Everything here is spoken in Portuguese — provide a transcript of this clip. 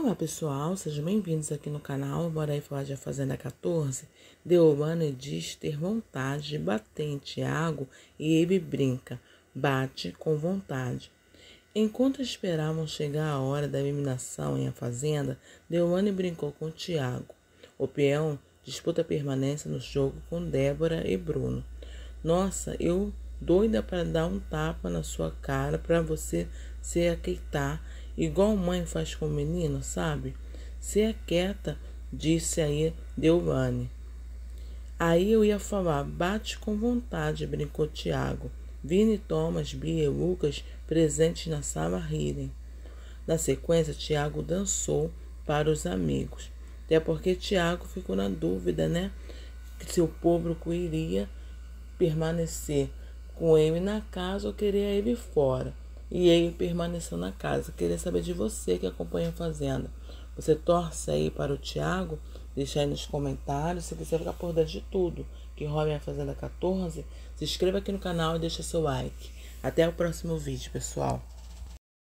Olá pessoal, sejam bem-vindos aqui no canal. Bora aí falar de A Fazenda 14. Deolane diz ter vontade de bater em Tiago e ele brinca, bate com vontade. Enquanto esperavam chegar a hora da eliminação em A Fazenda, Deolane brincou com Tiago. O peão disputa a permanência no jogo com Débora e Bruno. Nossa, eu doida para dar um tapa na sua cara para você se aquietar, igual mãe faz com o menino, sabe? Se aquieta, disse aí Deolane. Aí eu ia falar, bate com vontade, brincou Tiago. Vini, Thomas, Bia e Lucas, presentes na sala, rirem. Na sequência, Tiago dançou para os amigos. Até porque Tiago ficou na dúvida, né? Se o público iria permanecer com ele na casa ou queria ele fora. E ele permaneceu na casa. Queria saber de você que acompanha a Fazenda. Você torce aí para o Tiago? Deixa aí nos comentários. Se quiser ficar por dentro de tudo que rola em A Fazenda 14, se inscreva aqui no canal e deixa seu like. Até o próximo vídeo, pessoal.